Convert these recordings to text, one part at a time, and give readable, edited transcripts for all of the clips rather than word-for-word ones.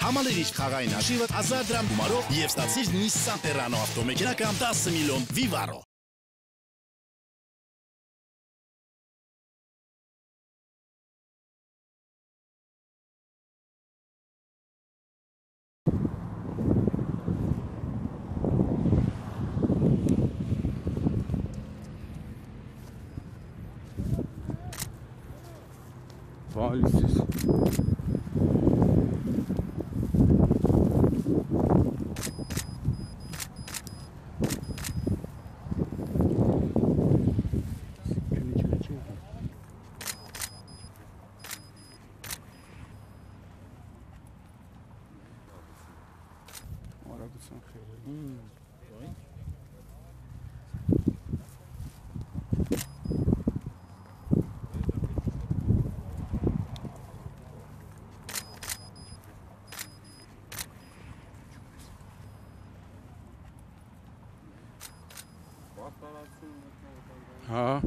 Համալիրիչ խաղային արշիվը 1000 դրամ գումարով եւ ստացիր Nissan Terrano ավտոմեքենա կամ 10 միլիոն Vivaro։ Valisiz. Ha.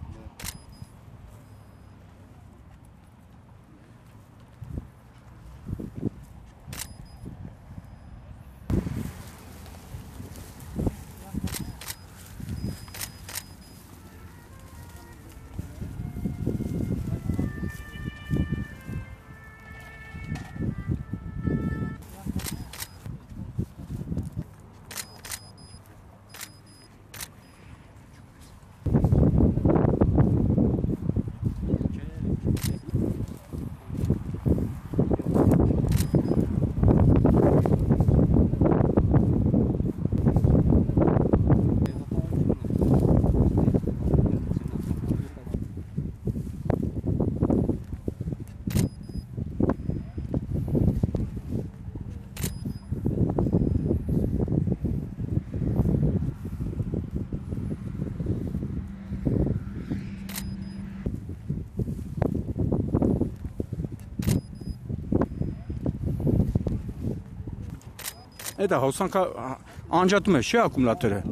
Էդա հոսանքա անջատում է, չէ՞ ակումուլատորը։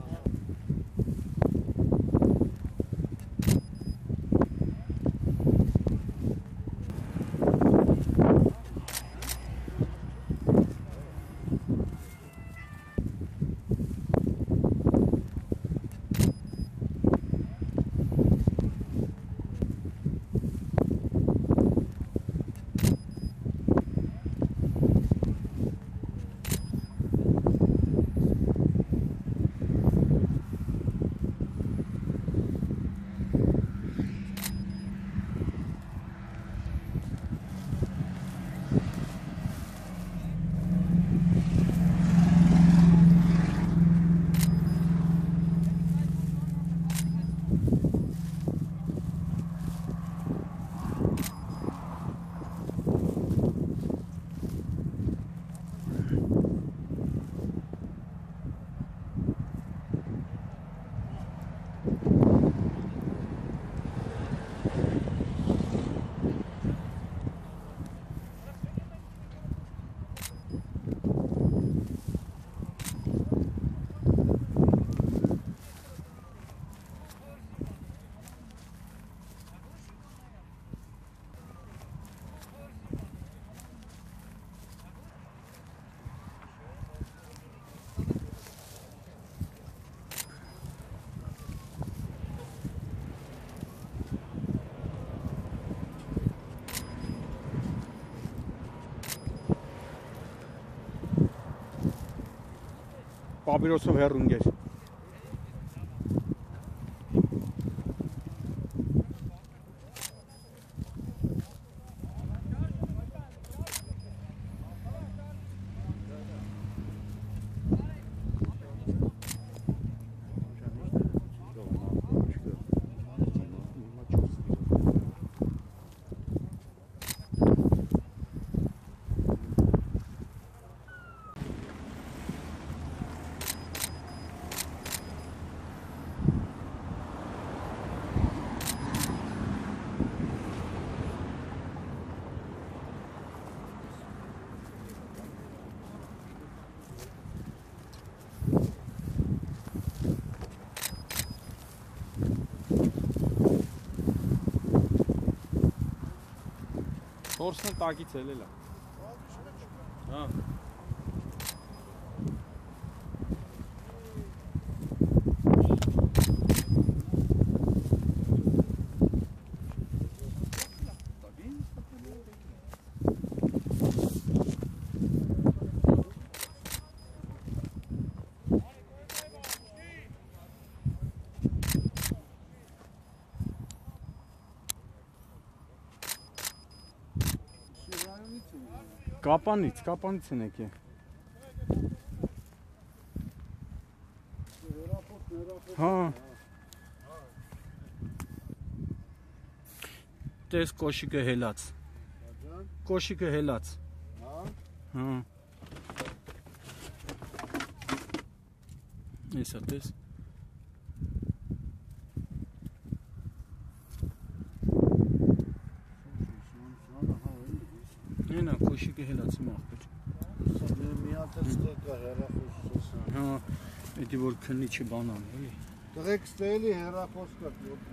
Պապիրոսով հեռուն գեր։ Հորսն տակից էլ էլա։ Կապանից են եկել։ Հա։ Տես կոշիկը հելած։ Կոշիկը հելած։ Հա։ Էսա տես։ Նենա կոշիկը հելացի մաղբեր։ Մի հատ ստեկա հեռախոս։ Հա, էդի որ քնի չբանան, էլի։ Տղեկ ստելի հեռախոս կա։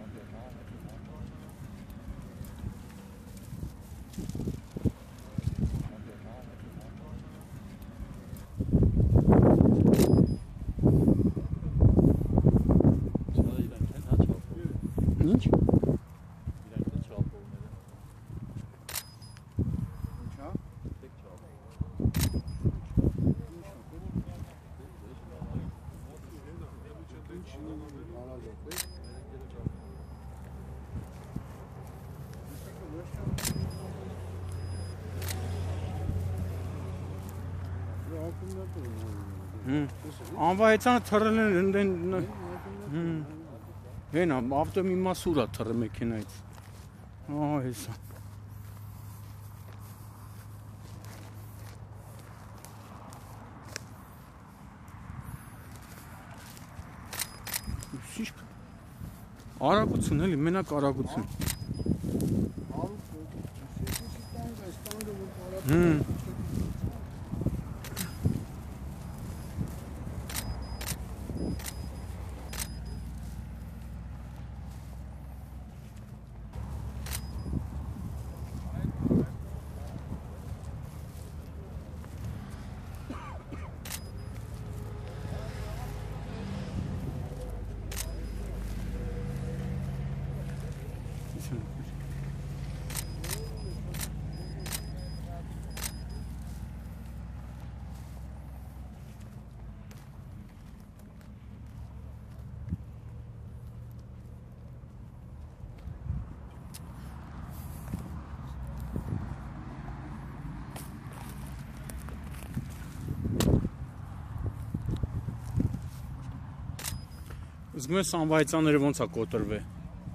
Ինչ։ Անվայեցանը թռել են հենա, ավտո մի մաս ուր է թռը մեքենայից։ Ահա հեսա։ Արագություն էլի, մենակ արագություն։ Զգում ես անվայցաները ոնց է կոտրվել։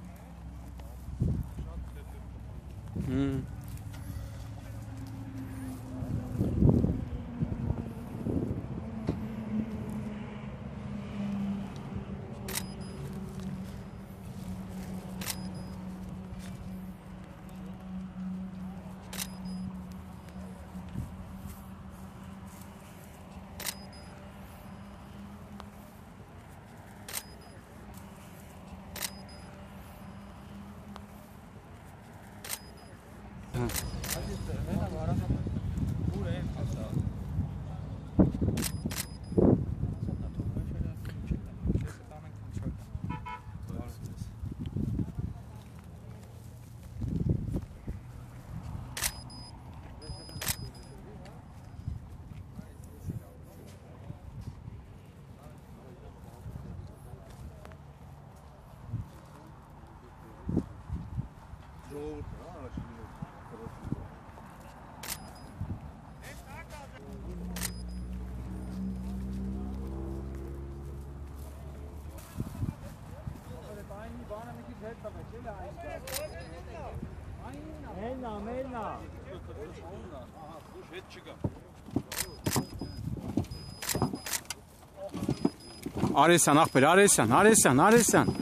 Արեսյան, աղբեր, Արեսյան։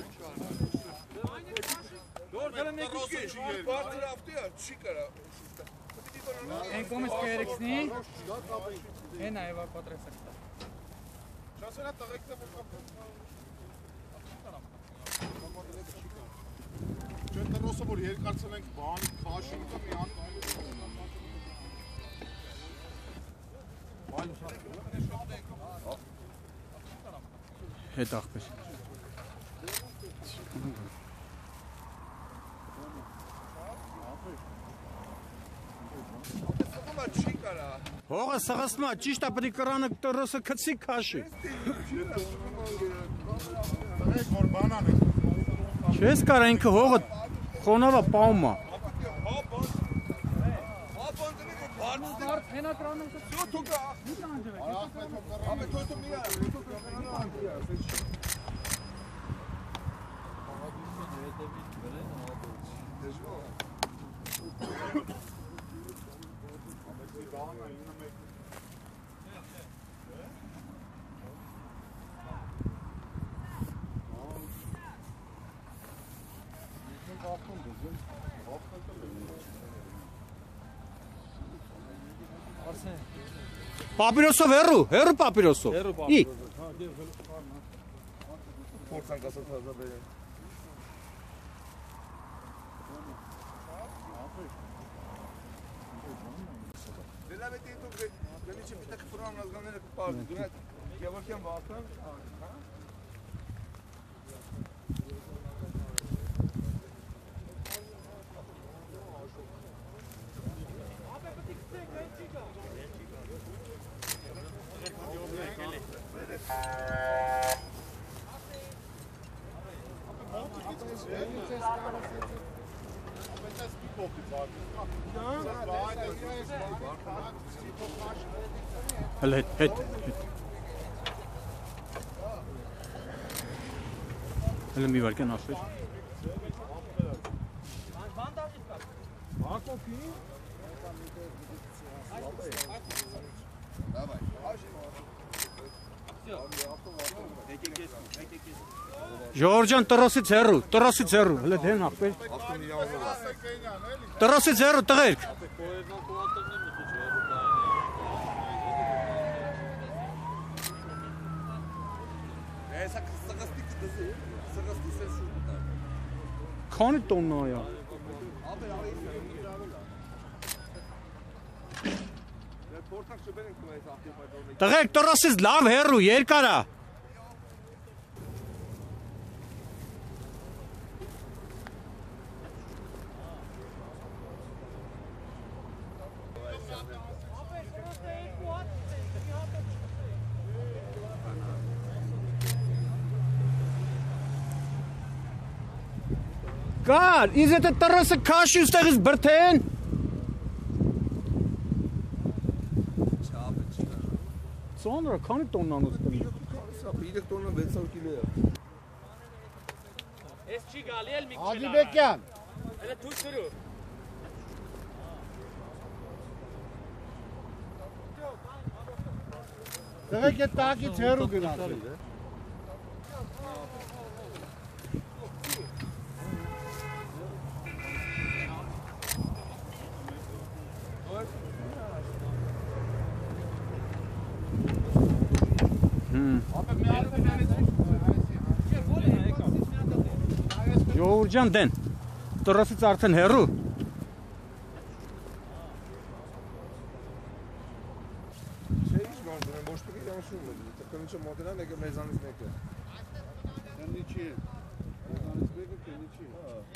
Են կոմս կերեքսնի, են այվա պատրեսակտա։ Շասենա տղեկտը Չեն տրոսը, որ երկարցել ենք բանի, քաշինքը մի անում Հետ ախպեր։ Հողը սղասմա, ճիշտ է պետք կրանը տռոսը կծի քաշի։ Տղեկ որ բանան եք։ Չես կար ինքը հողը խոնավա պաումա։ Պապիրոսով հերու պապիրոսով։ Ի։ Փորձանք ասած հազաբերեն։ Դելավետի դու գնիչի պիտակ ֆրամ նազգաները կպարդի, դու հետ Գևորգյան վախան, հա։ Հետ։ Հələ մի վարկան ախպեր։ Ժողովրդյան տրոսից հեռու, հələ դեն ախպեր։ Տրոսից հեռու տղերք։ Քանի տոննա է։ Տղերք տրոսից լավ հեռու, երկար է։ Կար, իզ էտը տրոսը քաշի ուստեղից բրթեն։ Ծոնրը, քանի տոննանոց կնի։ 3 տոննա 600 կիլո է։ Ես չի գալի էլ մի քիչ։ Ադիբեկյան։ Elə tuş durur. Տղեկ է տակից հեռու գնացել։ Ժողովրդյան դեն, տրոսից արդեն հեռու։ Չէ, ինչ մարդ ունեմ, ոչ պիտի անշում է, կնիչը մոտենան եկը մեզանից մեկը։ Կնիչի է, մեզանից մեկը կնիչի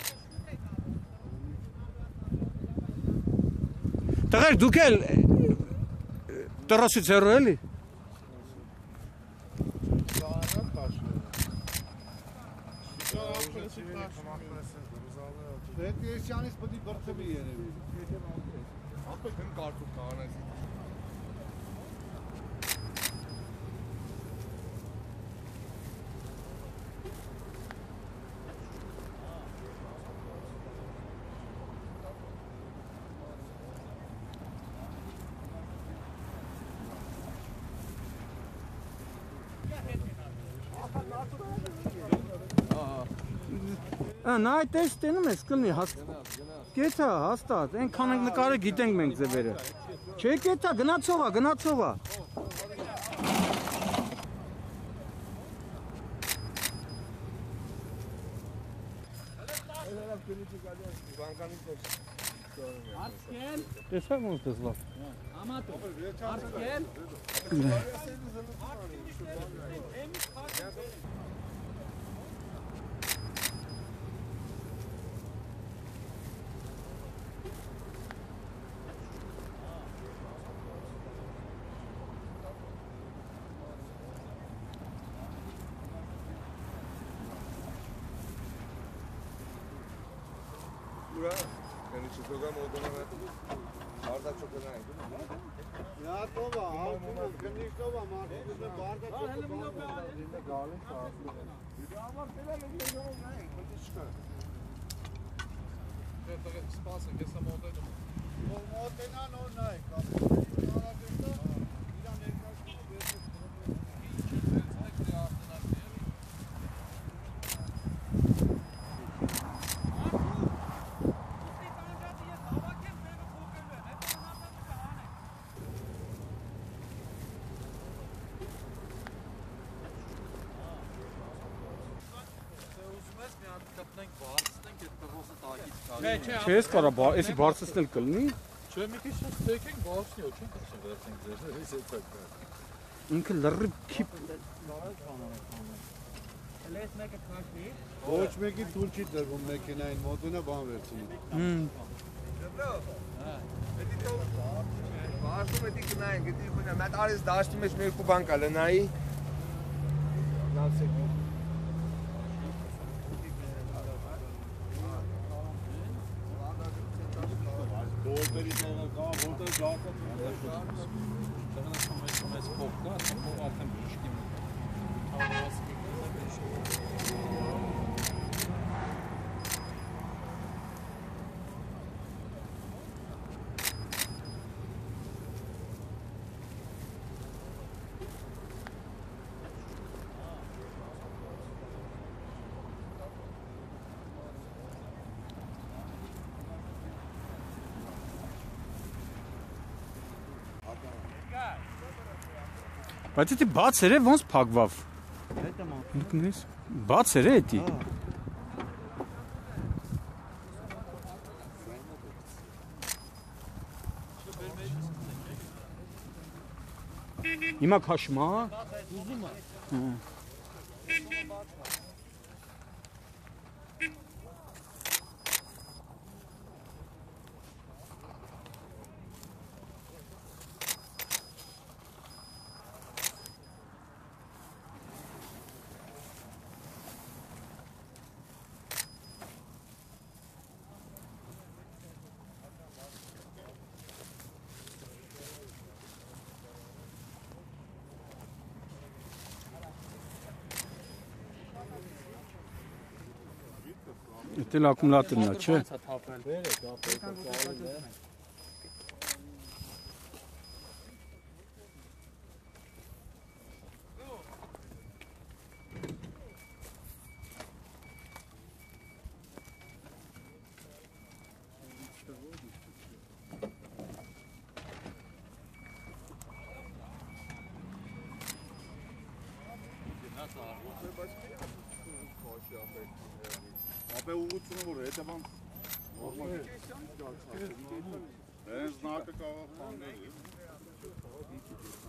է։ Տղեր, դուք էլ տրոսից հեռու էլի։ Պետիեսյանից պտի բրծվի երևի։ Ապեք հն կարտուկ կաղանես։ Նա այդ էս տենում ես կլնի կեթա հաստատ, են կանենք նկարը գիտենք մենք ձևերը։ Չէ կեթա, գնացող է։ Բանկանից Arsken. Տեսա ոնց դες լավ։ Amato. Arsken. Ura, yani çıkıyorlar moduna ve barda çok önemli. Ya toba, altında geniş toba, markette barda çok önemli. Gale sağlıklı. Bir ama böyle geliyor ne? Kötü çıkar. Ja, da ist Spaß, gestern Morgen. Modena no nay. Kapıda bir Amerikan Չես կարա, էսի բարձրացնել կլինի։ Չէ, մի քիչ ստեյքին բարձնի, ոչ չենք ասում վերցնենք ձեզ, էս էցակ։ Ինքը լրիվ քիփ։ Let's make a car please. Ոչ մեկի դուր չի տրվում մեքենային մոտունը բան վերցնի։ Բարձում էդի կնային, գիտի խունա, մատ արես դաշտի մեջ մի երկու բան կա լնայի։ Լավ սեկունդ։ Բոլտերի տեղը կա, որտեղ ժակը։ Տեղը մեծ փող կա, փող արդեն բիշկի։ Բայց դի բաց էր ոնց փակվավ։ Հետո մոտ։ Բաց էր էդի։ Հիմա քաշում է։ Ուզում է։ Դե ակումուլատորն է, չէ։ Ապե ուղղությունը որ է, դա բան նորմալ է։ Հենց նակը կարող խանգարել։